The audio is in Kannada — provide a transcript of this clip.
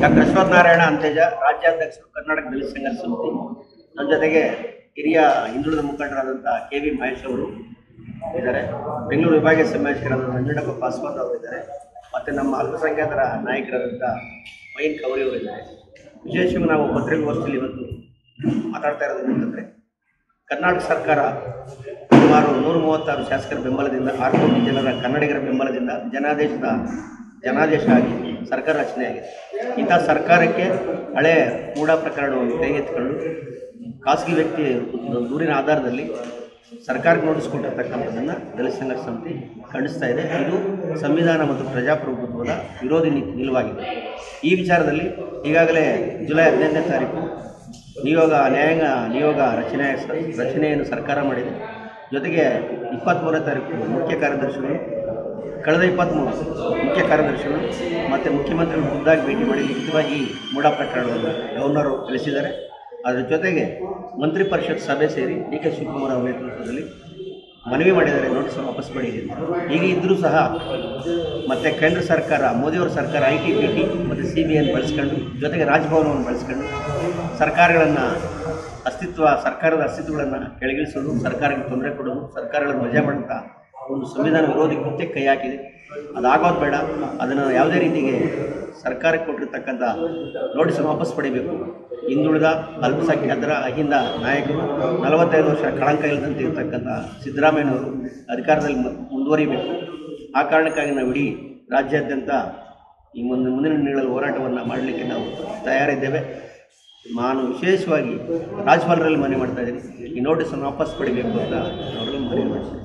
ಡಾಕ್ಟರ್ ಅಶ್ವತ್ಥನಾರಾಯಣ ಅಂತೆಜ, ರಾಜ್ಯಾಧ್ಯಕ್ಷರು, ಕರ್ನಾಟಕ ದಲಿತ ಸಂಘರ್ಷ ಸಮಿತಿ. ನನ್ನ ಜೊತೆಗೆ ಹಿರಿಯ ಹಿಂದುಳಿದ ಮುಖಂಡರಾದಂಥ KV ಮಹೇಶ್ ಅವರು ಇದ್ದಾರೆ, ಬೆಂಗಳೂರು ವಿಭಾಗೀಯ ಸಮಾಜಕರಾದ ನಂಜುಂಡಪ್ಪ ಪಾಸ್ವಾನ್ ಅವರು ಇದ್ದಾರೆ, ಮತ್ತು ನಮ್ಮ ಅಲ್ಪಸಂಖ್ಯಾತರ ನಾಯಕರಾದಂಥ ಮೈನ್ ಕೌರಿ ಅವರು ಇದ್ದಾರೆ. ವಿಶೇಷವಾಗಿ ನಾವು ಪತ್ರಿಕಾಗೋಷ್ಠಿಯಲ್ಲಿ ಇವತ್ತು ಮಾತಾಡ್ತಾ ಇರೋದು ಏನಂತಂದರೆ, ಕರ್ನಾಟಕ ಸರ್ಕಾರ ಸುಮಾರು 136 ಶಾಸಕರ ಬೆಂಬಲದಿಂದ 6 ಕೋಟಿ ಜನರ ಕನ್ನಡಿಗರ ಬೆಂಬಲದಿಂದ ಜನಾದೇಶ ಆಗಿ ಸರ್ಕಾರ ರಚನೆಯಾಗಿದೆ. ಇಂಥ ಸರ್ಕಾರಕ್ಕೆ ಹಳೆ ಮೂಢ ಪ್ರಕರಣವನ್ನು ಕೈಗೆತ್ತಿಕೊಂಡು ಖಾಸಗಿ ವ್ಯಕ್ತಿ ದೂರಿನ ಆಧಾರದಲ್ಲಿ ಸರ್ಕಾರಕ್ಕೆ ನೋಟಿಸ್ ಕೊಟ್ಟಿರ್ತಕ್ಕಂಥದ್ದನ್ನು ದಲಿತ ಸಂಘರ್ಷ ಸಮಿತಿ ಖಂಡಿಸ್ತಾ ಇದೆ. ಇದು ಸಂವಿಧಾನ ಮತ್ತು ಪ್ರಜಾಪ್ರಭುತ್ವದ ವಿರೋಧಿ ನಿಲುವಾಗಿದೆ. ಈ ವಿಚಾರದಲ್ಲಿ ಈಗಾಗಲೇ ಜುಲೈ 15ನೇ ತಾರೀಕು ನ್ಯಾಯಾಂಗ ನಿಯೋಗ ರಚನೆಯನ್ನು ಸರ್ಕಾರ ಮಾಡಿದೆ. ಜೊತೆಗೆ 23ನೇ ತಾರೀಕು ಕಳೆದ 23 ಮುಖ್ಯ ಕಾರ್ಯದರ್ಶಿಗಳು ಮತ್ತು ಮುಖ್ಯಮಂತ್ರಿಗಳು ಖುದ್ದಾಗಿ ಭೇಟಿ ಮಾಡಿ ಲಿಖಿತವಾಗಿ ಮೂಢ ಪ್ರಕರಣವನ್ನು ಗವರ್ನರು ತಿಳಿಸಿದ್ದಾರೆ. ಅದರ ಜೊತೆಗೆ ಮಂತ್ರಿ ಪರಿಷತ್ ಸಭೆ ಸೇರಿ DK ಶಿವಕುಮಾರ್ ಅವರ ನೇತೃತ್ವದಲ್ಲಿ ಮನವಿ ಮಾಡಿದ್ದಾರೆ, ನೋಟಿಸ್ ವಾಪಸ್ ಪಡೆಯಿರಿ ಅಂತ. ಹೀಗೆ ಇದ್ದರೂ ಸಹ ಮತ್ತು ಕೇಂದ್ರ ಸರ್ಕಾರ, ಮೋದಿಯವರ ಸರ್ಕಾರ IT, BT ಮತ್ತು CBI ಬಳಸ್ಕೊಂಡು, ಜೊತೆಗೆ ರಾಜಭವನವನ್ನು ಬಳಸ್ಕೊಂಡು ಸರ್ಕಾರದ ಅಸ್ತಿತ್ವಗಳನ್ನು ಕೆಳಗಿಳಿಸೋದು, ಸರ್ಕಾರಕ್ಕೆ ತೊಂದರೆ ಕೊಡೋದು, ಸರ್ಕಾರಗಳನ್ನು ವಜಾ ಮಾಡೋಂಥ ಒಂದು ಸಂವಿಧಾನ ವಿರೋಧಿ ಕೃತ್ಯಕ್ಕೆ ಕೈ ಹಾಕಿದೆ. ಅದಾಗೋದು ಬೇಡ. ಅದನ್ನು ಯಾವುದೇ ರೀತಿಗೆ ಸರ್ಕಾರಕ್ಕೆ ಕೊಟ್ಟಿರ್ತಕ್ಕಂಥ ನೋಟಿಸನ್ನು ವಾಪಸ್ ಪಡಿಬೇಕು. ಹಿಂದುಳಿದ ಅಲ್ಪಸಂಖ್ಯಾತರ ಅಹಿಂದ ನಾಯಕರು 45 ವರ್ಷ ಕಳಂಕ ಇಲ್ಲದಂತೆ ಇರತಕ್ಕಂಥ ಸಿದ್ದರಾಮಯ್ಯನವರು ಅಧಿಕಾರದಲ್ಲಿ ಮುಂದುವರಿಬೇಕು. ಆ ಕಾರಣಕ್ಕಾಗಿ ನಾವು ಇಡೀ ರಾಜ್ಯಾದ್ಯಂತ ಈ ಮುಂದಿನ ದಿನಗಳಲ್ಲಿ ಹೋರಾಟವನ್ನು ಮಾಡಲಿಕ್ಕೆ ನಾವು ತಯಾರಿದ್ದೇವೆ. ನಾನು ವಿಶೇಷವಾಗಿ ರಾಜ್ಯಪಾಲರಲ್ಲಿ ಮನವಿ ಮಾಡ್ತಾ ಇದ್ದೀನಿ, ಈ ನೋಟಿಸನ್ನು ವಾಪಸ್ ಪಡಿಬೇಕು ಅಂತ ಅವರಲ್ಲಿ ಮನವಿ ಮಾಡ್ತೀನಿ.